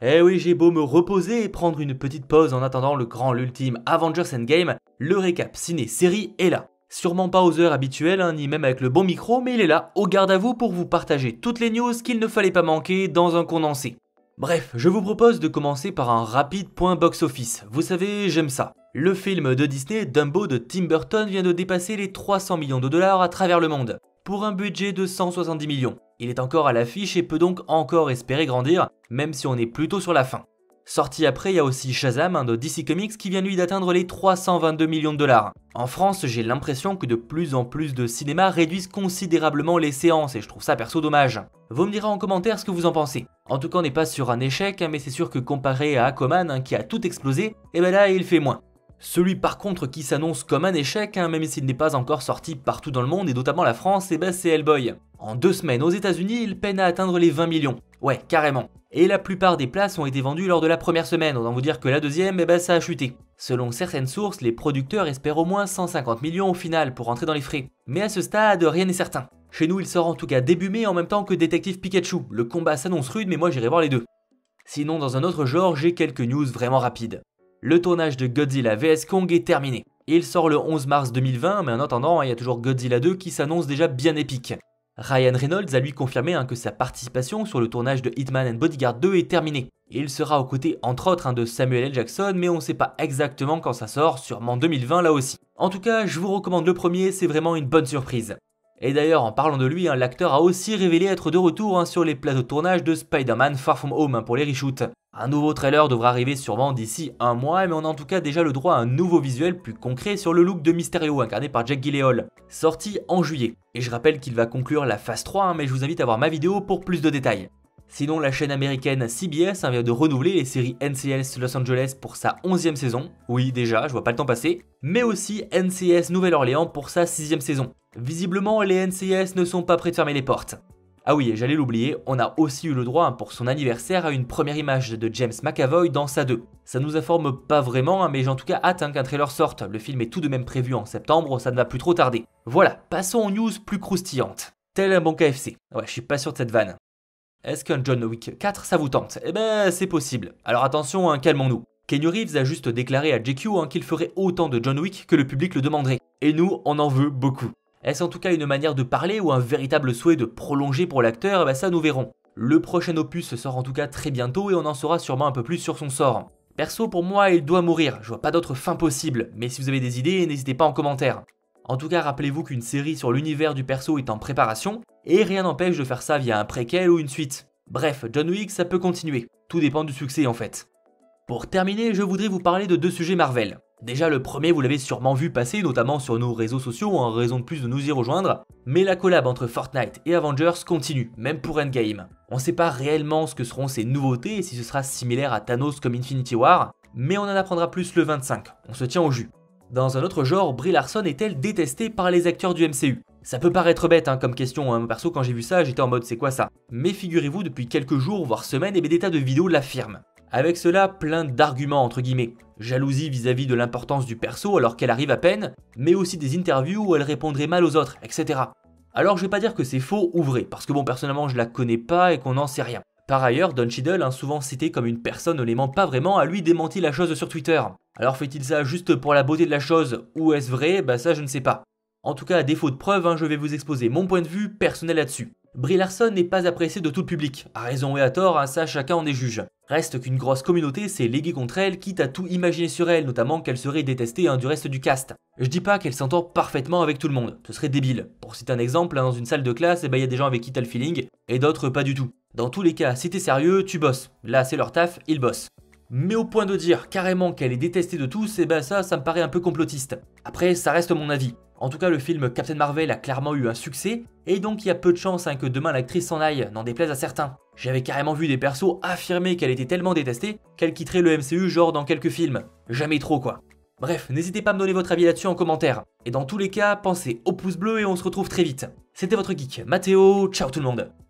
Eh oui, j'ai beau me reposer et prendre une petite pause en attendant l'ultime Avengers Endgame, le récap ciné-série est là. Sûrement pas aux heures habituelles, ni même avec le bon micro, mais il est là, au garde à vous pour vous partager toutes les news qu'il ne fallait pas manquer dans un condensé. Bref, je vous propose de commencer par un rapide point box-office. Vous savez, j'aime ça. Le film de Disney, Dumbo de Tim Burton, vient de dépasser les 300 millions de dollars à travers le monde, pour un budget de 170 millions. Il est encore à l'affiche et peut donc encore espérer grandir, même si on est plutôt sur la fin. Sorti après, il y a aussi Shazam de DC Comics qui vient lui d'atteindre les 322 millions de dollars. En France, j'ai l'impression que de plus en plus de cinémas réduisent considérablement les séances et je trouve ça perso dommage. Vous me direz en commentaire ce que vous en pensez. En tout cas, on n'est pas sur un échec, mais c'est sûr que comparé à Aquaman qui a tout explosé, et ben là il fait moins. Celui par contre qui s'annonce comme un échec, même s'il n'est pas encore sorti partout dans le monde et notamment la France, et ben c'est Hellboy. En 2 semaines aux États-Unis, il peine à atteindre les 20 millions. Ouais, carrément. Et la plupart des places ont été vendues lors de la première semaine, autant vous dire que la deuxième, eh ben ça a chuté. Selon certaines sources, les producteurs espèrent au moins 150 millions au final pour rentrer dans les frais. Mais à ce stade, rien n'est certain. Chez nous, il sort en tout cas début mai en même temps que Détective Pikachu. Le combat s'annonce rude, mais moi j'irai voir les deux. Sinon, dans un autre genre, j'ai quelques news vraiment rapides. Le tournage de Godzilla vs Kong est terminé. Il sort le 11 mars 2020, mais en attendant, il y a toujours Godzilla 2 qui s'annonce déjà bien épique. Ryan Reynolds a lui confirmé que sa participation sur le tournage de Hitman and Bodyguard 2 est terminée. Il sera aux côtés entre autres de Samuel L. Jackson, mais on sait pas exactement quand ça sort, sûrement 2020 là aussi. En tout cas, je vous recommande le premier, c'est vraiment une bonne surprise. Et d'ailleurs, en parlant de lui, l'acteur a aussi révélé être de retour sur les plateaux de tournage de Spider-Man Far From Home pour les reshoots. Un nouveau trailer devra arriver sûrement d'ici un mois, mais on a en tout cas déjà le droit à un nouveau visuel plus concret sur le look de Mysterio incarné par Jake Gyllenhaal, sorti en juillet. Et je rappelle qu'il va conclure la phase 3, mais je vous invite à voir ma vidéo pour plus de détails. Sinon, la chaîne américaine CBS vient de renouveler les séries NCIS Los Angeles pour sa 11e saison. Oui, déjà, je vois pas le temps passer. Mais aussi NCIS Nouvelle-Orléans pour sa 6e saison. Visiblement, les NCIS ne sont pas prêts de fermer les portes. Ah oui, j'allais l'oublier, on a aussi eu le droit pour son anniversaire à une première image de James McAvoy dans Sa 2. Ça nous informe pas vraiment, mais j'ai en tout cas hâte qu'un trailer sorte. Le film est tout de même prévu en septembre, ça ne va plus trop tarder. Voilà, passons aux news plus croustillantes. Tel un bon KFC. Ouais, je suis pas sûr de cette vanne. Est-ce qu'un John Wick 4 ça vous tente? Eh ben, c'est possible. Alors attention, calmons-nous. Keanu Reeves a juste déclaré à GQ qu'il ferait autant de John Wick que le public le demanderait. Et nous, on en veut beaucoup. Est-ce en tout cas une manière de parler ou un véritable souhait de prolonger pour l'acteur? Ça nous verrons. Le prochain opus sort en tout cas très bientôt et on en saura sûrement un peu plus sur son sort. Perso pour moi il doit mourir, je vois pas d'autre fin possible, mais si vous avez des idées n'hésitez pas en commentaire. En tout cas rappelez-vous qu'une série sur l'univers du perso est en préparation et rien n'empêche de faire ça via un préquel ou une suite. Bref, John Wick ça peut continuer, tout dépend du succès en fait. Pour terminer, je voudrais vous parler de 2 sujets Marvel. Déjà le premier vous l'avez sûrement vu passer notamment sur nos réseaux sociaux en raison de plus de nous y rejoindre, mais la collab entre Fortnite et Avengers continue, même pour Endgame. On sait pas réellement ce que seront ces nouveautés et si ce sera similaire à Thanos comme Infinity War, mais on en apprendra plus le 25, on se tient au jus. Dans un autre genre, Brie Larson est-elle détestée par les acteurs du MCU? Ça peut paraître bête comme question, perso quand j'ai vu ça j'étais en mode c'est quoi ça? Mais figurez-vous depuis quelques jours voire semaines des tas de vidéos l'affirment. Avec cela, plein d'arguments entre guillemets. Jalousie vis-à-vis de l'importance du perso alors qu'elle arrive à peine, mais aussi des interviews où elle répondrait mal aux autres, etc. Alors je vais pas dire que c'est faux ou vrai, parce que bon personnellement je la connais pas et qu'on n'en sait rien. Par ailleurs, Don Cheadle, souvent cité comme une personne ne l'aimant pas vraiment, a lui démenti la chose sur Twitter. Alors fait-il ça juste pour la beauté de la chose, ou est-ce vrai? Ça je ne sais pas. En tout cas, à défaut de preuves, je vais vous exposer mon point de vue personnel là-dessus. Brie Larson n'est pas appréciée de tout le public, à raison et à tort, ça chacun en est juge. Reste qu'une grosse communauté s'est léguée contre elle, quitte à tout imaginer sur elle, notamment qu'elle serait détestée du reste du cast. Je dis pas qu'elle s'entend parfaitement avec tout le monde, ce serait débile. Pour citer un exemple, dans une salle de classe, y a des gens avec qui t'as le feeling, et d'autres pas du tout. Dans tous les cas, si t'es sérieux, tu bosses. Là c'est leur taf, ils bossent. Mais au point de dire carrément qu'elle est détestée de tous, ça me paraît un peu complotiste. Après, ça reste mon avis. En tout cas, le film Captain Marvel a clairement eu un succès, et donc il y a peu de chances que demain l'actrice s'en aille, n'en déplaise à certains. J'avais carrément vu des persos affirmer qu'elle était tellement détestée qu'elle quitterait le MCU genre dans quelques films. Jamais trop quoi. Bref, n'hésitez pas à me donner votre avis là-dessus en commentaire. Et dans tous les cas, pensez au pouce bleu et on se retrouve très vite. C'était votre geek, Mathéo, ciao tout le monde.